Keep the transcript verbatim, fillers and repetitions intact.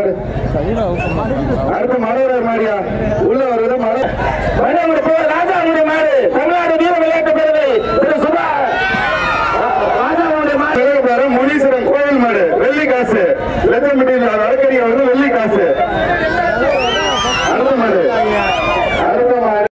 மாடு. அடுத்து மனோகர் மாடியா உள்ள வருவது மலை ராஜாவுடைய மாடு. தமிழ்நாடு வீர விளையாட்டு பேரவை திரு சுபா ராஜாவுடைய மாடு. முனீஸ்வரன் கோயில் மாடு வெள்ளி காசு. லட்சம் வடக்கடி அவர்கள் வெள்ளி காசு.